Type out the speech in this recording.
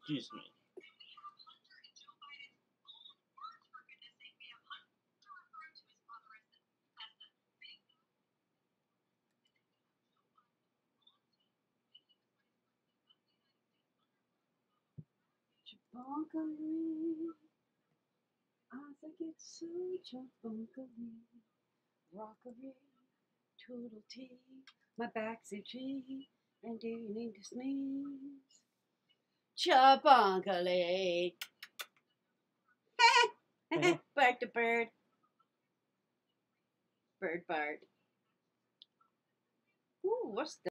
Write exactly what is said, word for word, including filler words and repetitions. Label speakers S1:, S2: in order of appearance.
S1: Excuse me.
S2: Chibonkalee, I think it's so chibonkalee. Rockery, toodle tea, my back's itchy, and do you need to sneeze? Chibonkalee. Back to bird. Bird fart. Ooh, what's